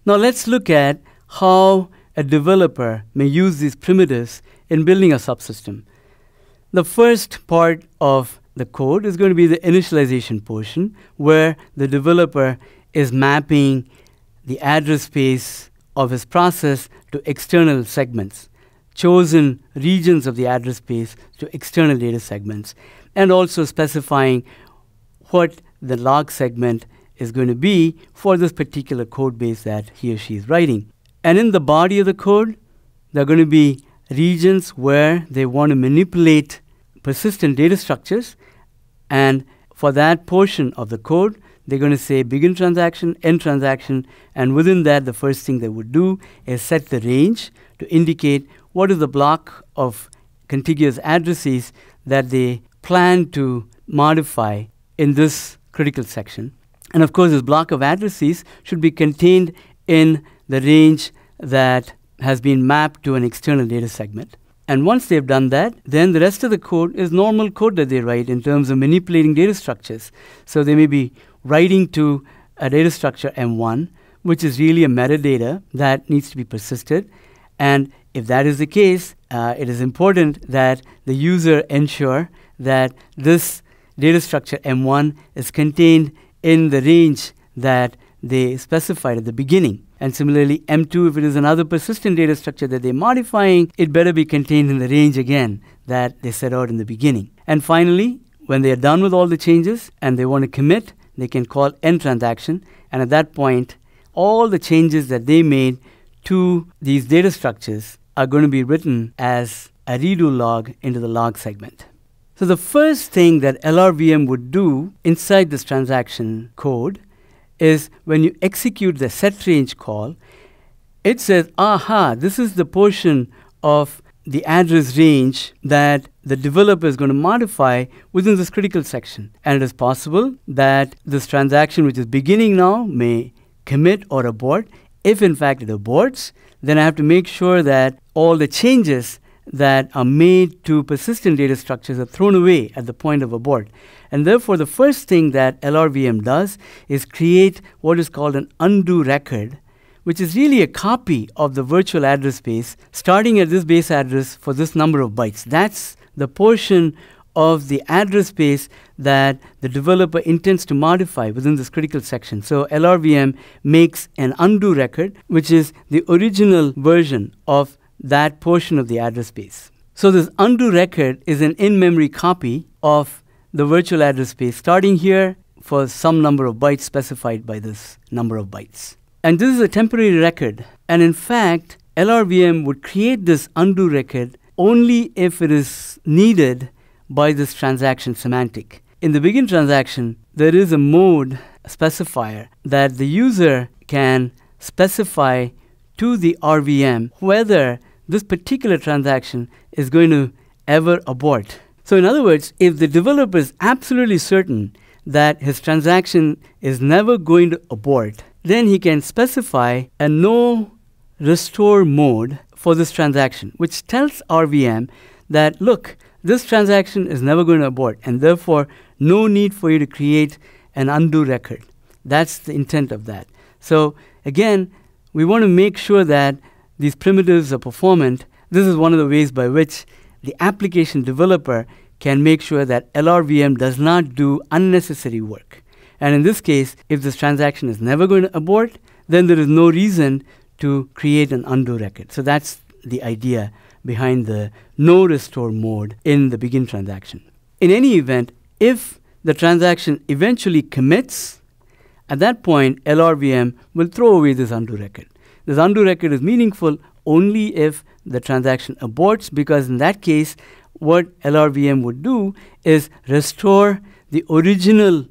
Now let's look at how a developer may use these primitives in building a subsystem. The first part of the code is going to be the initialization portion, where the developer is mapping the address space of his process to external segments, chosen regions of the address space to external data segments, and also specifying what the log segment is going to be for this particular code base that he or she is writing. And in the body of the code, there are going to be regions where they want to manipulate persistent data structures, and for that portion of the code, they're going to say begin transaction, end transaction, and within that, the first thing they would do is set the range to indicate what is the block of contiguous addresses that they plan to modify in this critical section. And of course, this block of addresses should be contained in the range that has been mapped to an external data segment. And once they've done that, then the rest of the code is normal code that they write in terms of manipulating data structures. So they may be writing to a data structure M1, which is really a metadata that needs to be persisted. And if that is the case, it is important that the user ensure that this data structure M1 is contained in the range that they specified at the beginning. And similarly, M2, if it is another persistent data structure that they're modifying, it better be contained in the range again that they set out in the beginning. And finally, when they are done with all the changes and they want to commit, they can call end transaction. And at that point, all the changes that they made to these data structures are going to be written as a redo log into the log segment. So the first thing that LRVM would do inside this transaction code is when you execute the set range call, it says, aha, this is the portion of the address range that the developer is going to modify within this critical section. And it is possible that this transaction, which is beginning now, may commit or abort. If in fact it aborts, then I have to make sure that all the changes that are made to persistent data structures are thrown away at the point of abort. And therefore, the first thing that LRVM does is create what is called an undo record, which is really a copy of the virtual address space starting at this base address for this number of bytes. That's the portion of the address space that the developer intends to modify within this critical section. So LRVM makes an undo record, which is the original version of that portion of the address space. So this undo record is an in-memory copy of the virtual address space starting here for some number of bytes specified by this number of bytes. And this is a temporary record. And in fact, LRVM would create this undo record only if it is needed by this transaction semantic. In the begin transaction, there is a mode specifier that the user can specify to the RVM whether this particular transaction is going to ever abort. So in other words, if the developer is absolutely certain that his transaction is never going to abort, then he can specify a no restore mode for this transaction, which tells RVM that, look, this transaction is never going to abort, and therefore no need for you to create an undo record. That's the intent of that. So again, we want to make sure that these primitives are performant. This is one of the ways by which the application developer can make sure that LRVM does not do unnecessary work. And in this case, if this transaction is never going to abort, then there is no reason to create an undo record. So that's the idea behind the no restore mode in the begin transaction. In any event, if the transaction eventually commits, at that point, LRVM will throw away this undo record. This undo record is meaningful only if the transaction aborts, because in that case, what LRVM would do is restore the original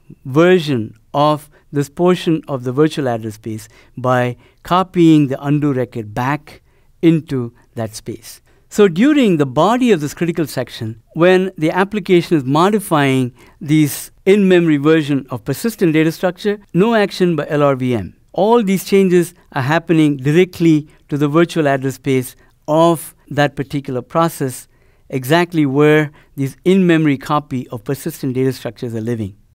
version of this portion of the virtual address space by copying the undo record back into that space. So during the body of this critical section, when the application is modifying these in-memory version of persistent data structure, no action by LRVM. All these changes are happening directly to the virtual address space of that particular process, exactly where these in-memory copy of persistent data structures are living.